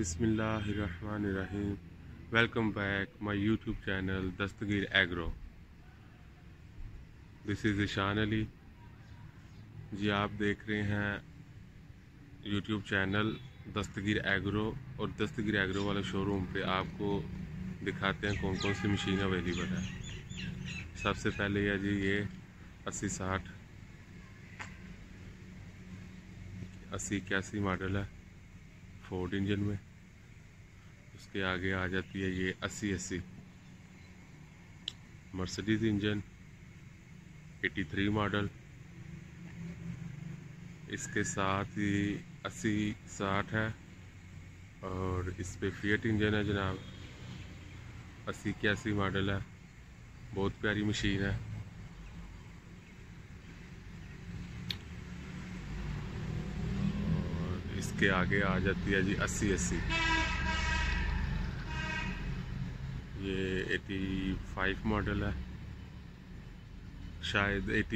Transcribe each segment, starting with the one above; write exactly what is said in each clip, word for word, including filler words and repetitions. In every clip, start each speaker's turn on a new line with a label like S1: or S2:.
S1: बिस्मिल्लाहिर्रहमानिर्रहीम। Welcome back my YouTube channel Dastgir Agro. This is Ishan Ali ji. आप देख रहे हैं यूट्यूब चैनल दस्तगीर एग्रो, और दस्तगीर एग्रो वाले शोरूम पे आपको दिखाते हैं कौन कौन सी मशीन अवेलेबल है। सबसे पहले है जी ये अस्सी साठ अस्सी इक्यासी मॉडल है फोर्ड इंजन में। उसके आगे आ जाती है ये अस्सी अस्सी मर्सिडीज इंजन तिरासी मॉडल। इसके साथ ही अस्सी साठ है, और इस पे फिएट इंजन है जनाब। अस्सी इक्यासी मॉडल है, बहुत प्यारी मशीन है। और इसके आगे आ जाती है जी अस्सी अस्सी। ये पचासी मॉडल है, शायद अस्सी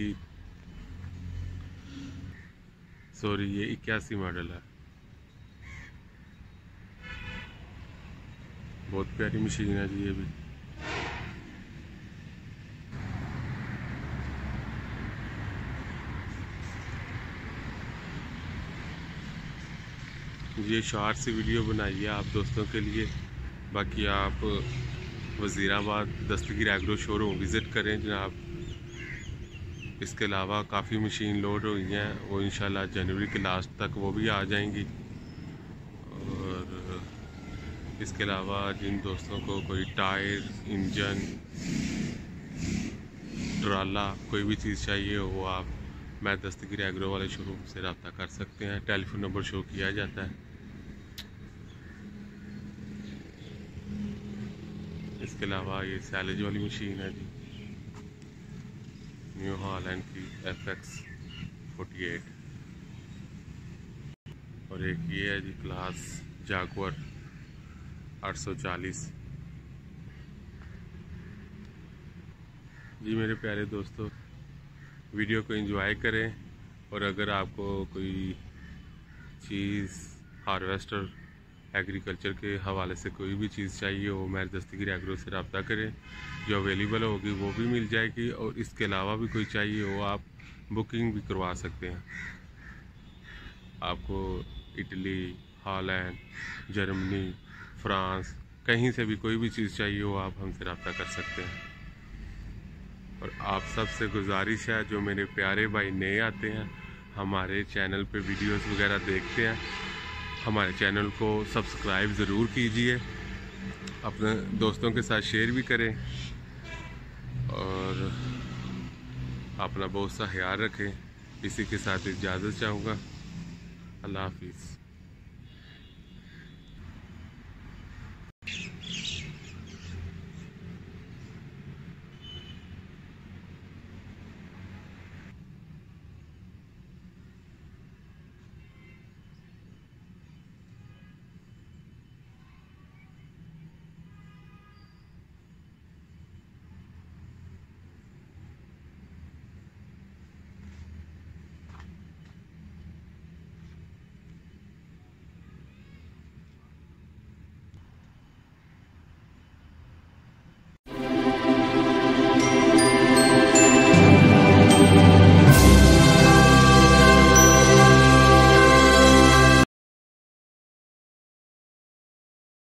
S1: सॉरी ये इक्यासी मॉडल है। बहुत प्यारी मशीन है जी ये भी। ये शॉर्ट सी वीडियो बनाई है आप दोस्तों के लिए। बाकी आप वज़ीराबाद दस्तगीर एग्रो शोरूम विज़िट करें जनाब। इसके अलावा काफ़ी मशीन लोड हुई हैं, वो इंशाल्लाह जनवरी के लास्ट तक वो भी आ जाएंगी। और इसके अलावा जिन दोस्तों को कोई टायर, इंजन, ट्राला, कोई भी चीज़ चाहिए हो, वो आप मैं दस्तगीर एग्रो वाले शोरूम से रब्ता कर सकते हैं। टेलीफोन नंबर शो किया जाता है। इसके अलावा ये सैलेज वाली मशीन है जी, न्यू हॉलैंड की एफ एक्स फोर्टी एट। और एक ये है जी क्लास जागुआर आठ सौ चालीस। जी मेरे प्यारे दोस्तों, वीडियो को एंजॉय करें, और अगर आपको कोई चीज़ हार्वेस्टर एग्रीकल्चर के हवाले से कोई भी चीज़ चाहिए हो, मेरे दस्तगीर एग्रो से रब्ता करें। जो अवेलेबल होगी वो भी मिल जाएगी, और इसके अलावा भी कोई चाहिए हो आप बुकिंग भी करवा सकते हैं। आपको इटली, हॉलैंड, जर्मनी, फ्रांस, कहीं से भी कोई भी चीज़ चाहिए हो आप हमसे रब्ता कर सकते हैं। और आप सबसे गुजारिश है, जो मेरे प्यारे भाई नए आते हैं, हमारे चैनल पे वीडियोस वगैरह देखते हैं, हमारे चैनल को सब्सक्राइब ज़रूर कीजिए, अपने दोस्तों के साथ शेयर भी करें, और अपना बहुत सा ख्याल रखें। इसी के साथ इजाज़त चाहूँगा। अल्लाह हाफिज़।